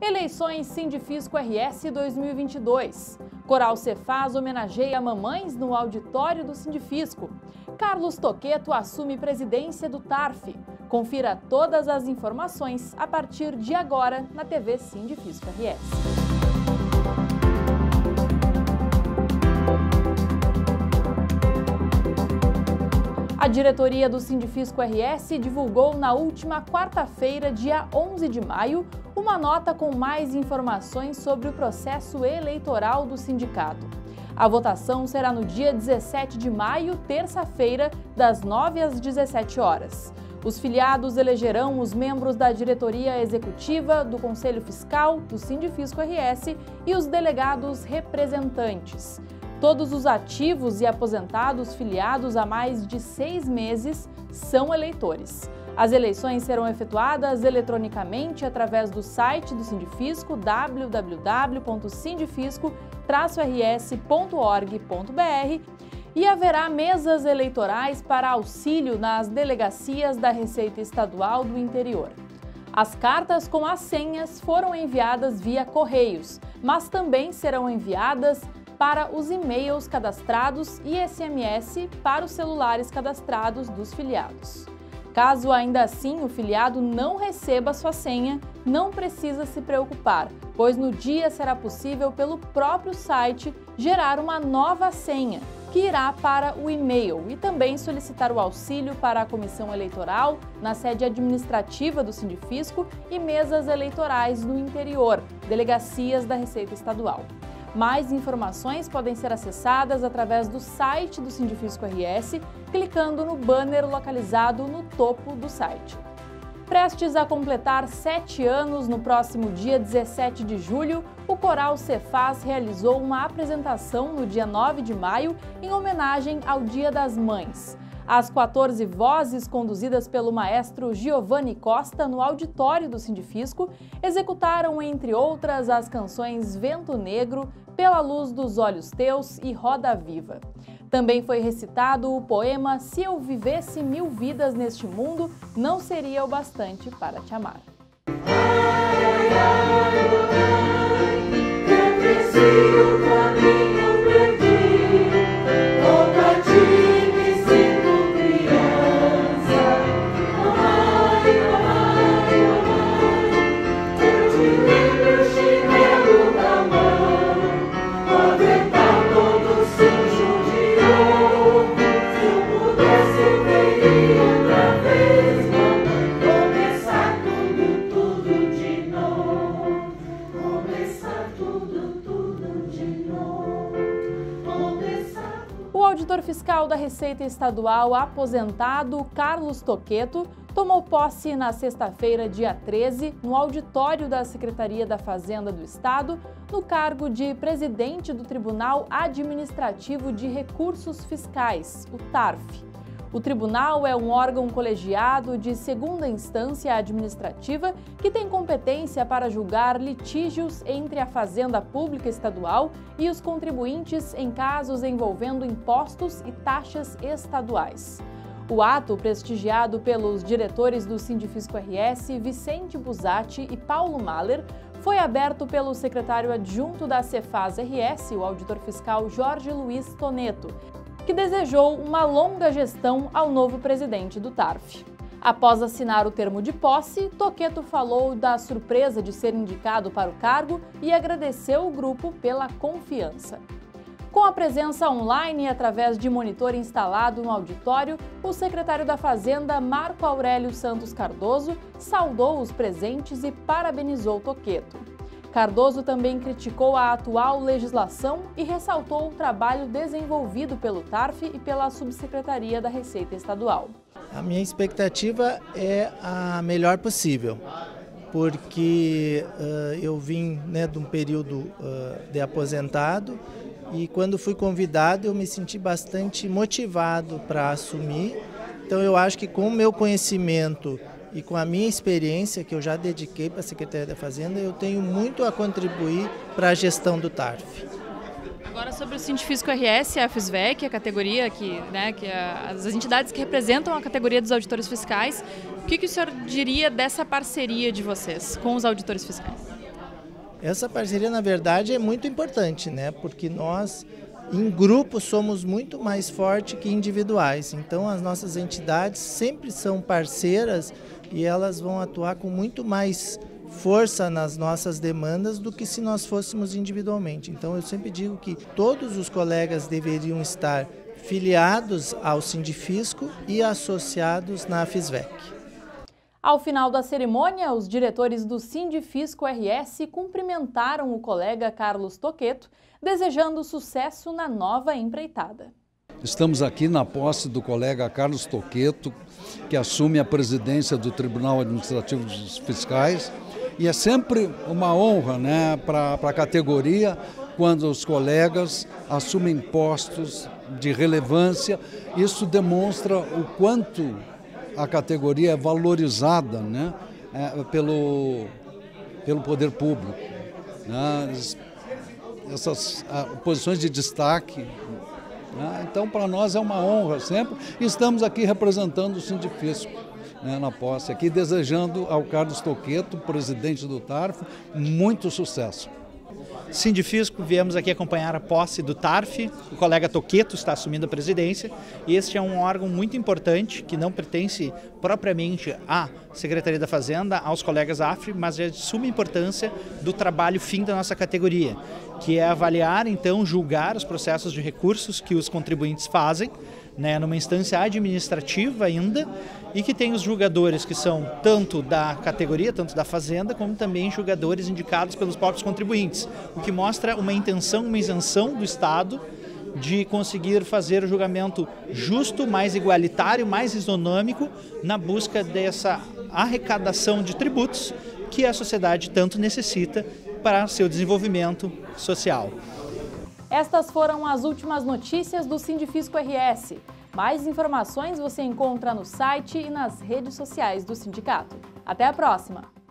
Eleições Sindifisco RS 2022. Coral Cefaz homenageia mamães no auditório do Sindifisco. Carlos Toqueto assume presidência do TARF. Confira todas as informações a partir de agora na TV Sindifisco RS. A diretoria do Sindifisco RS divulgou na última quarta-feira, dia 11 de maio, uma nota com mais informações sobre o processo eleitoral do sindicato. A votação será no dia 17 de maio, terça-feira, das 9 às 17 horas. Os filiados elegerão os membros da diretoria executiva, do Conselho Fiscal, do Sindifisco RS e os delegados representantes. Todos os ativos e aposentados filiados há mais de 6 meses são eleitores. As eleições serão efetuadas eletronicamente através do site do Sindifisco, www.sindifisco-rs.org.br, e haverá mesas eleitorais para auxílio nas delegacias da Receita Estadual do Interior. As cartas com as senhas foram enviadas via correios, mas também serão enviadas para os e-mails cadastrados e SMS para os celulares cadastrados dos filiados. Caso ainda assim o filiado não receba sua senha, não precisa se preocupar, pois no dia será possível pelo próprio site gerar uma nova senha, que irá para o e-mail, e também solicitar o auxílio para a comissão eleitoral na sede administrativa do Sindifisco e mesas eleitorais no interior, delegacias da Receita Estadual. Mais informações podem ser acessadas através do site do Sindifisco RS, clicando no banner localizado no topo do site. Prestes a completar 7 anos, no próximo dia 17 de julho, o Coral Cefaz realizou uma apresentação no dia 9 de maio em homenagem ao Dia das Mães. As 14 vozes, conduzidas pelo maestro Giovanni Costa no auditório do Sindifisco, executaram, entre outras, as canções Vento Negro, Pela Luz dos Olhos Teus e Roda Viva. Também foi recitado o poema Se Eu Vivesse 1000 Vidas Neste Mundo, Não Seria o Bastante para Te Amar. O auditor fiscal da Receita Estadual aposentado, Carlos Toqueto, tomou posse na sexta-feira, dia 13, no auditório da Secretaria da Fazenda do Estado, no cargo de presidente do Tribunal Administrativo de Recursos Fiscais, o TARF. O tribunal é um órgão colegiado de segunda instância administrativa que tem competência para julgar litígios entre a Fazenda Pública Estadual e os contribuintes em casos envolvendo impostos e taxas estaduais. O ato, prestigiado pelos diretores do Sindifisco RS, Vicente Busatti e Paulo Mahler, foi aberto pelo secretário adjunto da Cefaz RS, o auditor fiscal Jorge Luiz Toneto, que desejou uma longa gestão ao novo presidente do TARF. Após assinar o termo de posse, Toqueto falou da surpresa de ser indicado para o cargo e agradeceu o grupo pela confiança. Com a presença online e através de monitor instalado no auditório, o secretário da Fazenda, Marco Aurélio Santos Cardoso, saudou os presentes e parabenizou Toqueto. Cardoso também criticou a atual legislação e ressaltou o trabalho desenvolvido pelo TARF e pela Subsecretaria da Receita Estadual. A minha expectativa é a melhor possível, porque eu vim de um período de aposentado e quando fui convidado eu me senti bastante motivado para assumir. Então eu acho que com o meu conhecimento e com a minha experiência que eu já dediquei para a Secretaria da Fazenda, eu tenho muito a contribuir para a gestão do TARF. Agora sobre o Sindifisco RS, a FISVEC, a categoria as entidades que representam a categoria dos auditores fiscais, o que o senhor diria dessa parceria de vocês com os auditores fiscais? Essa parceria, na verdade, é muito importante, né? Porque nós, em grupo, somos muito mais fortes que individuais. Então, as nossas entidades sempre são parceiras e elas vão atuar com muito mais força nas nossas demandas do que se nós fôssemos individualmente. Então, eu sempre digo que todos os colegas deveriam estar filiados ao Sindifisco e associados na FISVEC. Ao final da cerimônia, os diretores do Sindifisco RS cumprimentaram o colega Carlos Toqueto, desejando sucesso na nova empreitada. Estamos aqui na posse do colega Carlos Toqueto, que assume a presidência do Tribunal Administrativo dos Fiscais, e é sempre uma honra, né, para a categoria quando os colegas assumem postos de relevância. Isso demonstra o quanto a categoria é valorizada, né, pelo poder público, né, essas posições de destaque, né. Então, para nós é uma honra sempre. Estamos aqui representando o Sindifisco, né, na posse, aqui desejando ao Carlos Toqueto, presidente do TARF, muito sucesso. Sindifisco, viemos aqui acompanhar a posse do TARF, o colega Toqueto está assumindo a presidência, e este é um órgão muito importante que não pertence propriamente à Secretaria da Fazenda, aos colegas AFRE, mas é de suma importância do trabalho fim da nossa categoria, que é avaliar, então, julgar os processos de recursos que os contribuintes fazem, né, numa instância administrativa ainda, e que tem os julgadores que são tanto da categoria, tanto da Fazenda, como também julgadores indicados pelos próprios contribuintes, o que mostra uma intenção, uma isenção do Estado de conseguir fazer o julgamento justo, mais igualitário, mais isonômico, na busca dessa arrecadação de tributos que a sociedade tanto necessita para seu desenvolvimento social. Estas foram as últimas notícias do Sindifisco RS. Mais informações você encontra no site e nas redes sociais do sindicato. Até a próxima!